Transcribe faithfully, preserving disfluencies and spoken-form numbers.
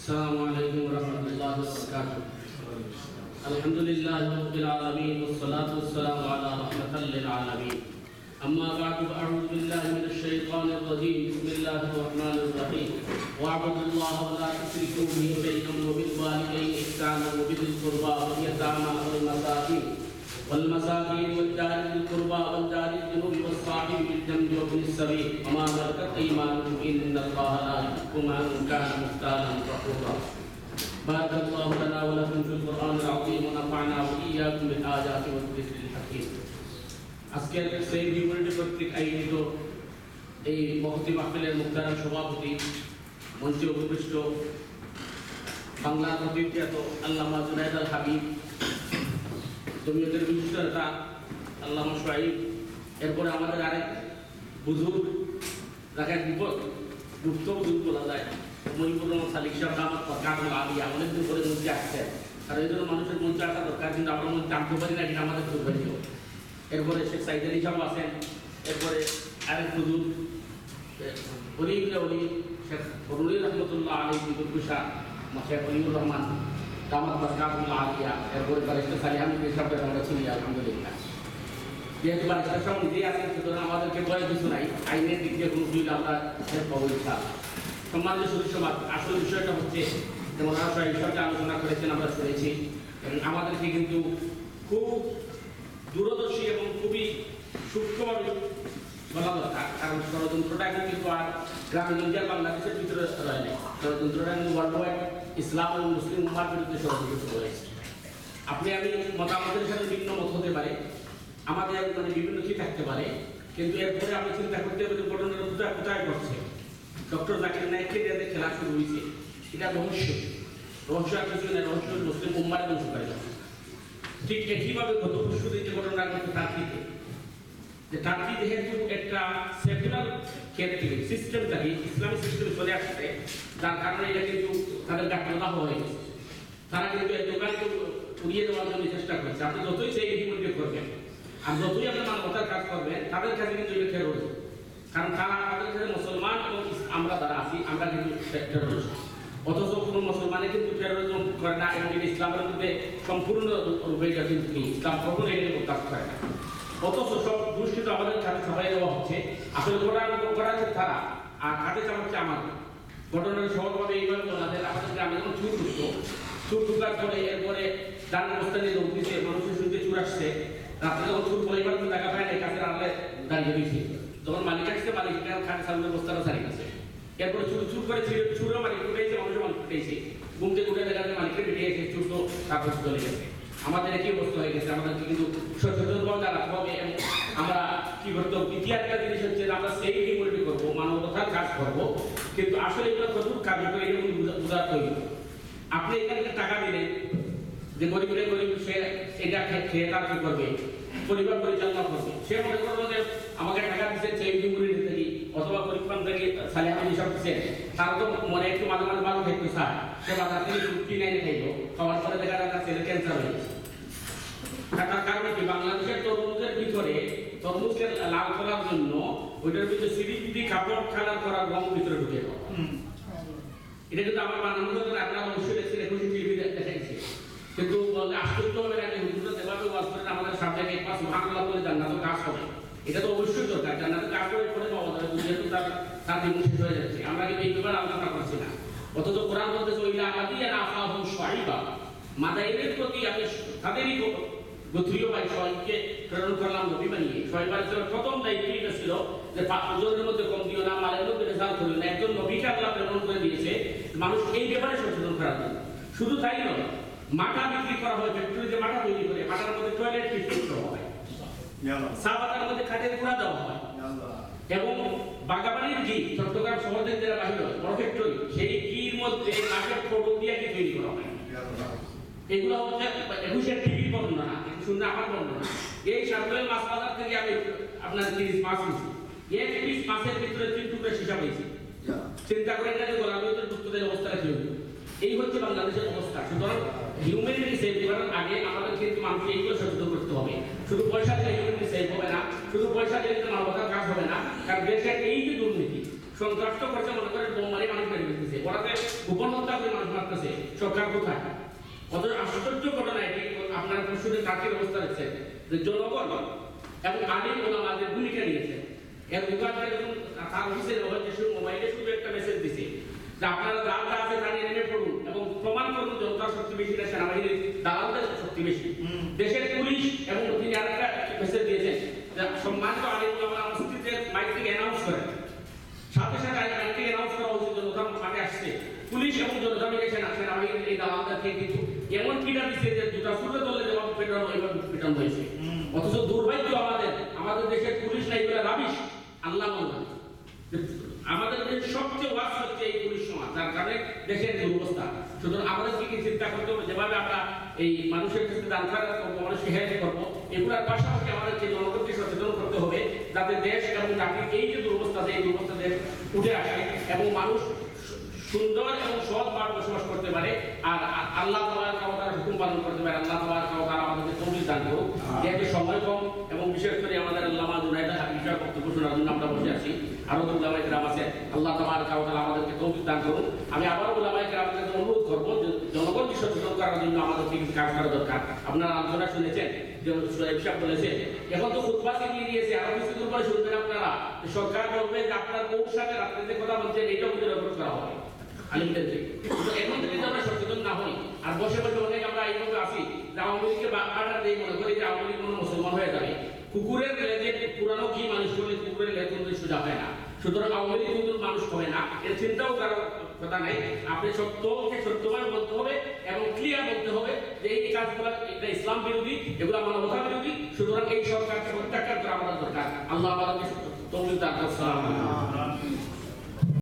السلام عليكم ورحمة الله وبركاته. الحمد لله رب العالمين والصلاة والسلام على رحمة للعالمين. أما بعد فأعوذ بالله من الشيطان الرجيم. بسم الله الرحمن الرحيم. واعبدوا الله ولا تشركوا به شيئا وبالوالدين إحسانا وبذي القربى واليتامى والمساكين والمساكين والجار ذي القربى والجار الجنوب والصاحب بالجنب وابن السبيل وما ملكت أيمانكم إن الله لا يحب من كان مختالا فخورا. بارك الله لنا ولكم في القرآن العظيم ونفعنا وإياكم بالآيات والذكر الحكيم. আজকের সেই ইউনিটি কর্তৃক আয়োজিত এই মহতি মাহফিলের মুখতারাম সভাপতি মঞ্চে উপবিষ্ট বাংলার প্রতিখ্যাত আল্লামা জুনায়েদ আল হাবিব, জমিয়তের বিশিষ্ট নেতা আল্লামা সোহাইব, এরপরে আমাদের আরেক বুজুর্গ যাকে বিপদ গুপ্ত বুজুর্গ বলা যায় মহিবুর রহমান সালিক সাহেব আমার কাজল আলিয়া অনেকদিন করে মঞ্চে আসছে। আর এই জন্য মানুষের মঞ্চে আসা দরকার, কিন্তু আমরা মঞ্চে আনতে পারি না, কিন্তু আমাদের দুর্ভাগ্য। এরপরে শেখ সাইদ আলী সাহেব আছেন, এরপরে আরেক হুজুর অলিউল্লাহ অলি শেখ ফরুল রহমতুল্লাহ আলী বিদুরকুশা শেখ অলিউর রহমান দামাত বারকাতুল্লাহ আলিয়া, এরপরে বারিস্টার সালিহান সাহেবের আমরা চিনি আলহামদুলিল্লাহ। যেহেতু বারিস্টার সাহেব নিজেই আছেন, সুতরাং আমাদেরকে ভয় কিছু নাই, আইনের দিক দিয়ে কোনো সুবিধা আমরা পাবো ইনশাআল্লাহ। সম্মানিত সদস্য সমাজ, আসল বিষয়টা হচ্ছে যেমন আমরা এই সঙ্গে আলোচনা করেছেন, আমরা শুনেছি, এবং আমাদেরকে কিন্তু খুব দূরদর্শী এবং খুবই সূক্ষ্মভাবে বলা দরকার, কারণ ষড়যন্ত্রটা কিন্তু আর গ্রামীণ ইন্ডিয়ার বাংলাদেশের ভিতরে রয়ে নেই। ষড়যন্ত্রটা কিন্তু ওয়ার্ল্ড ওয়াইড ইসলাম এবং মুসলিম উম্মার বিরুদ্ধে ষড়যন্ত্র রয়েছে। আপনি আমি মতামতের সাথে ভিন্ন মত হতে পারে, আমাদের মানে বিভিন্ন কি থাকতে পারে, কিন্তু এরপরে আপনি চিন্তা করতে হবে যে ঘটনাটা কোথায় কোথায় ঘটছে। ডক্টর জাকির নায়েককে নিয়ে খেলা শুরু হয়েছে, এটা রহস্য রহস্য আর কিছু না, রহস্য মুসলিম উম্মার ধ্বংস করে যাচ্ছে। ঠিক একইভাবে গত পরশু দিন যে ঘটনা ঘটছে টার্কিতে, যে টার্কি যেহেতু একটা সেকুলার ক্ষেত্রে সিস্টেমটাকে ইসলামিক সিস্টেমে চলে আসছে, যার কারণে এটা কিন্তু তাদের গাফলতা হয়ে গেছে। তারা কিন্তু এই দোকানকে উড়িয়ে দেওয়ার জন্য চেষ্টা করছে। আপনি যতই সেই ইতিমধ্যে করবেন আর যতই আপনার মানবতার কাজ করবেন, তাদের কাছে কিন্তু এটা টেরোরিজম, কারণ তারা তাদের কাছে মুসলমান এবং আমরা যারা আছি আমরা কিন্তু টেরোরিস্ট। অথচ কোনো মুসলমানে কিন্তু টেরোরিজম করে না, এবং এটা ইসলামের মধ্যে সম্পূর্ণ রূপে এটা কিন্তু ইসলাম কখনো এগুলো প্রকাশ করে না। অথচ সব দুষ্কৃত আমাদের কাছে সবাই দেওয়া হচ্ছে, আসলে করা হচ্ছে তারা, আর কাজে চালাচ্ছে আমাদের। ঘটনাটা সহজভাবে এইভাবে বলা যায়, আমাদের গ্রামে যখন চুর ঢুকতো, চুর ঢুকার পরে এরপরে ডান অবস্থা নিয়ে দৌড় দিচ্ছে, মানুষের শুনতে চুর আসছে, রাত্রে যখন চুর বলে এবার দেখা পায় না, এই কাছে আনলে দাঁড়িয়ে দিয়েছে। যখন মালিক আসছে, মালিক খাটে সামনে বস্তাটা ছাড়িয়ে গেছে। এরপরে চুর চুর করে চুরও মালিক উঠেছে, মানুষের মালিক উঠেছে, ঘুম থেকে উঠে দেখা যায় মালিককে বেরিয়েছে, চুর তো তারপর চলে গেছে। আমাদের একই অবস্থা হয়ে গেছে। আমাদেরকে কিন্তু সচেতনভাবে জানাতে হবে, এবং আমরা কি করতে হবে, দ্বিতীয় একটা জিনিস হচ্ছে আমরা সেই ডিমোলিটি করবো, মানবতার কাজ করবো, কিন্তু আসলে এগুলো কতটুকু কাজে করে এরকম বোঝাতে হবে। আপনি এখানে টাকা দিলেন যে গরিবরে গরিব, সে এটা খেয়ে তার কি করবে, পরিবার পরিচালনা করবে। সে মনে করবো যে আমাকে টাকা দিচ্ছে সেই ডিমোলিটি থেকে, অথবা পরিমাণ থেকে সালিহান হিসাব দিচ্ছে, তার তো মনে একটু মাঝে মাঝে ভালো খাইতে চায়, সে বাজার থেকে চুক্তি নেয় খাইলো, খাওয়ার পরে দেখা যায় তার ছেলে ক্যান্সার হয়ে গেছে। তার কারণে কি, বাংলাদেশের তরমুজের ভিতরে তরমুজকে লাল করার জন্য ওইটার ভিতরে সিঁড়ি দিদি কাপড় খেলার করার রং ভিতরে ঢুকে দেওয়া। এটা কিন্তু আমার বানানো করে আপনারা অবশ্যই দেখছেন, একুশে টিভি দেখাইছে। কিন্তু আশ্চর্য হবে না যে হুজুরা যেভাবে ওয়াজ করেন, আমাদের সামনে এক মাস সুবহানাল্লাহ বলে জান্নাতের কাজ হবে, এটা তো অবশ্যই দরকার। জান্নাতের কাজ করে পরে পাওয়া যাবে, যেহেতু তার তার দিন শেষ হয়ে যাচ্ছে। আমরা কিন্তু এই ব্যাপারে আলোচনা করছি না। অথচ কোরআন বলতেছে ওইলা মাদিয়ানা আখাহুম শুআইবা, মাদাইনের প্রতি আমি তাদেরই গোত্রীয় ভাই সোহাইবকে প্রেরণ করলাম নবী বানিয়ে। সোহাইব আলাইহিস প্রথম দায়িত্ব এটা ছিল যে ওজনের মধ্যে কম দিও না, মালের মধ্যে ভেজাল করিও না। একজন নবীকে আল্লাহ প্রেরণ করে দিয়েছে মানুষ এই ব্যাপারে সচেতন করার জন্য। শুধু তাই নয়, মাটা বিক্রি করা হয়, ফ্যাক্টরিতে মাটা তৈরি করে, মাটার মধ্যে টয়লেট ফিট করা হয়, সাবাতার মধ্যে খাটের গুঁড়া দেওয়া হয়, এবং বাগাবাড়ির ঘি চট্টগ্রাম শহর থেকে যারা বাহির হয় বড় ফ্যাক্টরি, সেই ঘির মধ্যে মাছের ফটো দিয়ে কি তৈরি করা হয়। এগুলো হচ্ছে একুশের টিভি বর্ণনা, শুনলে আমার বর্ণনা। এই সাতবেলা মাছ বাজার থেকে আমি আপনার তিরিশ মাছ নিচ্ছি, এক পিস মাছের ভিতরে তিন টুকরা সীসা পেয়েছি। চিন্তা করে এটা যে গোলামের ডুবতে অবস্থাটা কি হবে। এই হচ্ছে বাংলাদেশের অবস্থা। সুতরাং হিউম্যানিটি সেভ করার আগে আমাদের কিন্তু মানুষকে এইগুলো সচেতন করতে হবে। শুধু পয়সা দিলে হিউম্যানিটি সেভ হবে না, শুধু পয়সা দিলে মানবতার কাজ হবে না। কারণ দেশের এই যে দুর্নীতি, সন্ত্রাস করছে, মনে করে বোম মারি মানুষ মেরে দিতেছে, ওরাতে গোপন হত্যা করে মানুষ মারতেছে, সরকার কোথায়? অত আশ্চর্য ঘটনা এটি। আপনারা পরশুদের কাকের অবস্থা দেখছেন যে জনগণ এবং আলিম ওলামাদের ভূমিকা নিয়েছে। এর মুখার্জি যখন তার অফিসের হচ্ছে শুধু মোবাইলে শুধু একটা মেসেজ দিছে যে আপনারা যা যা আছে তা নিয়ে নেমে পড়ুন এবং প্রমাণ করুন জনতার শক্তি বেশি না সেনাবাহিনীর দালালদের শক্তি বেশি। দেশের পুলিশ এবং তিনি আরেকটা মেসেজ দিয়েছেন যে সম্মানিত আলিম ওলামা মসজিদে মাইক থেকে অ্যানাউন্স করেন, সাথে সাথে মাইক থেকে অ্যানাউন্স করা উচিত জনতা মাঠে আসছে, পুলিশ এবং জনতা মিলে সেনাবাহিনীর এই দালালদেরকে কিন্তু এমন পিটা দিচ্ছে যে দুটা সূর্য দলে যেভাবে পেটানো এইভাবে পিটানো হয়েছে। অথচ দুর্ভাগ্য আমাদের আমাদের দেশের পুলিশ না, এগুলো রাবিশ আল্লাহ বললাম। আমাদের দেশের সবচেয়ে ওয়াস হচ্ছে এই পুলিশ সমাজ, যার কারণে দেশের দুরবস্থা। সুতরাং আমাদের কি চিন্তা করতে হবে যেভাবে আমরা এই মানুষের কাছে দান খারাপ করবো, মানুষকে হেল্প করবো, এগুলোর পাশাপাশি আমাদেরকে জনগণকে সচেতন করতে হবে যাতে দেশ এবং জাতির এই যে দুরবস্থা এই দুরবস্থা দেশ উঠে আসে এবং মানুষ সুন্দর এবং সৎভাবে বসবাস করতে পারে আর আল্লাহ তাআলার কাওয়ার হুকুম পালন করতে পারে। আল্লাহ তাআলার কাওয়ার আমাদেরকে তৌফিক দান করুন। যেহেতু সময় কম এবং বিশেষ করে আমাদের আল্লামা জুনায়েদ হাবিবের বক্তব্য শোনার জন্য আমরা বসে আছি, আরো উলামায়ে কেরাম আছে, আল্লাহ তাআলার কাওয়ার আমাদেরকে তৌফিক দান করুন। আমি আবার উলামায়ে কেরামকে অনুরোধ করব যে জনগণকে সচেতন করার জন্য আমাদেরকে কিছু কাজ করা দরকার। আপনারা আলোচনা শুনেছেন যে সোহেব সাহেব বলেছে এখন তো খুতবা দিয়ে দিয়েছে, আরো কিছু দূর পরে শুনবেন আপনারা সরকার বলবে যে আপনার বউর সাথে রাত্রে যে কথা বলছেন এইটা বুঝে রেকর্ড করা হবে আলিমদেরকে। এখন যদি আমরা সচেতন না হই আর বসে বসে অনেক আমরা এইভাবে আসি যে আওয়ামী লীগকে বাধা দিয়ে মনে করি যে আওয়ামী লীগ কোনো মুসলমান হয়ে যাবে। কুকুরের লেজে পুরানো কি মানুষ করলে কুকুরের লেজ কিন্তু সোজা হয় না, সুতরাং আওয়ামী লীগ কিন্তু মানুষ হবে না, এর চিন্তাও করার কথা নাই। আপনি সত্যকে সত্যভাবে বলতে হবে এবং ক্লিয়ার বলতে হবে যে এই কাজগুলো এটা ইসলাম বিরোধী, এগুলো মানবতা বিরোধী, সুতরাং এই সরকারকে প্রত্যাখ্যান করা আমাদের দরকার। আল্লাহ আমাদেরকে তৌফিক দান করুন।